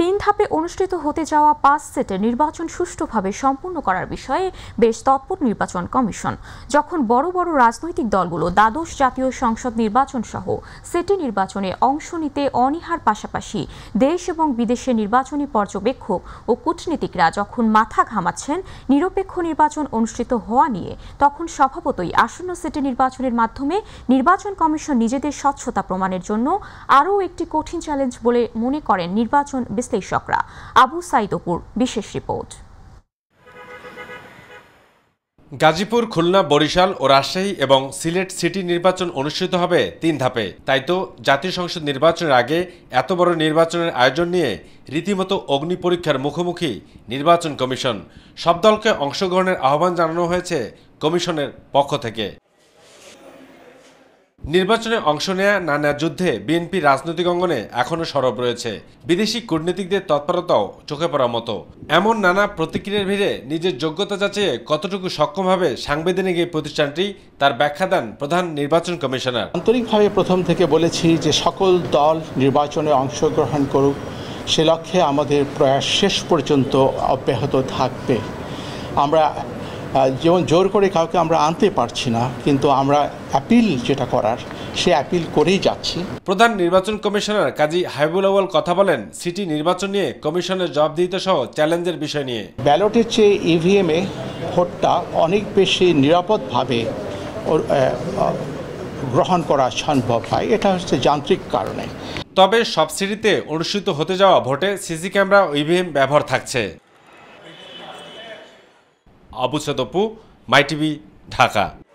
তিন ধাপে অনুষ্ঠিত হতে যাওয়া 5 সেটের নির্বাচন সুষ্ঠুভাবে সম্পন্ন করার বিষয়ে বেশ তৎপর নির্বাচন কমিশন। যখন বড় বড় রাজনৈতিক দলগুলো দ্বাদশ জাতীয় সংসদ নির্বাচন সহ সেটি নির্বাচনে অংশ নিতে অনীহার পাশাপাশি দেশ এবং বিদেশের নির্বাচনী পর্যবেক্ষক ও কূটনীতিকরা যখন মাথা ঘামাচ্ছেন নিরপেক্ষ নির্বাচন অনুষ্ঠিত হওয়া নিয়ে, তখন স্বভাবতই আসন্ন সেটি নির্বাচনের মাধ্যমে নির্বাচন কমিশন নিজেদের স্বচ্ছতা প্রমাণের জন্য আরও একটি কঠিন চ্যালেঞ্জ বলে মনে করেন নির্বাচন বিশ্লেষকরা। আবু সাইদ দপুর বিশেষ রিপোর্ট। গাজীপুর, খুলনা, বরিশাল ও রাজশাহী এবং সিলেট সিটি নির্বাচন অনুষ্ঠিত হবে 3 ধাপে। তাই তো জাতীয় সংসদ নির্বাচনের আগে এত বড় নির্বাচনের আয়োজন নিয়ে রীতিমতো অগ্নি পরীক্ষার মুখোমুখি নির্বাচন কমিশন। সব দলকে অংশগ্রহণের আহ্বান জানানো হয়েছে কমিশনের পক্ষ থেকে। নির্বাচনে অংশ নেয়া না নেয়া যুদ্ধে বিএনপি রাজনৈতিক অঙ্গনে এখনও সরব রয়েছে। বিদেশি কূটনীতিকদের তৎপরতাও চোখে পড়ার মতো। এমন নানা প্রতিক্রিয়ার ভিড়ে নিজের যোগ্যতা যাচাইয়ে কতটুকু সক্ষম হবে সাংবিধানিক এই প্রতিষ্ঠানটি, তার ব্যাখ্যা দেন প্রধান নির্বাচন কমিশনার। আন্তরিকভাবে প্রথম থেকে বলেছি যে সকল দল নির্বাচনে অংশগ্রহণ করুক, সে লক্ষ্যে আমাদের প্রয়াস শেষ পর্যন্ত অব্যাহত থাকবে। আমরা যেমন জোর করে কাউকে আমরা আনতে পারছি না, কিন্তু আমরা অ্যাপিল যেটা করার সে অ্যাপিল করেই যাচ্ছি। প্রধান নির্বাচন কমিশনার কাজী হাবিবুল আউয়াল কথা বলেন সিটি নির্বাচন নিয়ে কমিশনের জবাবদিহিতা সহ চ্যালেঞ্জের বিষয় নিয়ে। ব্যালটের চেয়ে ইভিএমে ভোটটা অনেক বেশি নিরাপদভাবে গ্রহণ করা সম্ভব হয়, এটা হচ্ছে যান্ত্রিক কারণে। তবে সব সিটিতে অনুষ্ঠিত হতে যাওয়া ভোটে সিসি ক্যামেরা ও ইভিএম ব্যবহার থাকছে। আবু সাইদ দপু, মাইটিভি, ঢাকা।